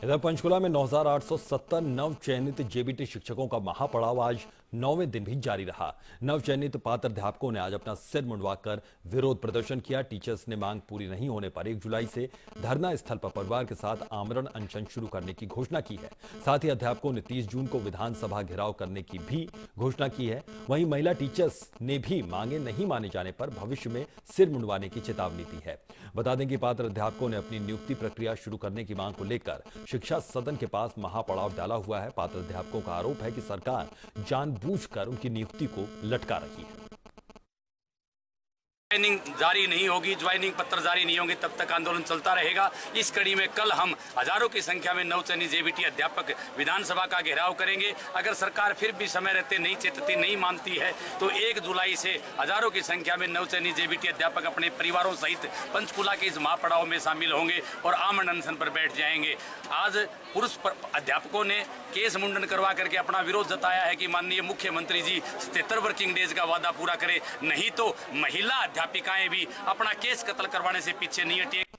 इधर पंचकुला में 9,870 नव चयनित जेबीटी शिक्षकों का महापड़ाव आज 9वें दिन भी जारी रहा। नव चयनित पात्र अध्यापकों ने आज अपना सिर मुंडवाकर विरोध प्रदर्शन किया। टीचर्स ने मांग पूरी नहीं होने पर 1 जुलाई से धरना स्थल पर परिवार के साथ आमरण अनशन शुरू करने की घोषणा की है। साथ ही अध्यापकों ने 30 जून को विधानसभा घेराव करने की भी घोषणा की है। वहीं महिला टीचर्स ने भी मांगे नहीं माने जाने पर भविष्य में सिर मुंडवाने की चेतावनी दी है। बता दें कि पात्र अध्यापकों ने अपनी नियुक्ति प्रक्रिया शुरू करने की मांग को लेकर शिक्षा सदन के पास महापड़ाव डाला हुआ है। पात्र अध्यापकों का आरोप है कि सरकार जानबूझकर उनकी नियुक्ति को लटका रही है। ज्वाइनिंग जारी नहीं होगी, ज्वाइनिंग पत्र जारी नहीं होंगे, तब तक आंदोलन चलता रहेगा। इस कड़ी में कल हम हजारों की संख्या में नवचयनित जेबीटी अध्यापक विधानसभा का घेराव करेंगे। अगर सरकार फिर भी समय रहते नहीं चेतती, नहीं मानती है तो 1 जुलाई से हजारों की संख्या में नवचयनित जेबीटी अध्यापक अपने परिवारों सहित पंचकुला के इस महापड़ाव में शामिल होंगे और आमरण अनशन पर बैठ जाएंगे। आज पुरुष अध्यापकों ने केस मुंडन करवा करके अपना विरोध जताया है कि माननीय मुख्यमंत्री जी 77 वर्किंग डेज का वादा पूरा करें, नहीं तो महिला अध्यापिकाएं भी अपना केस कत्ल करवाने से पीछे नहीं हटी।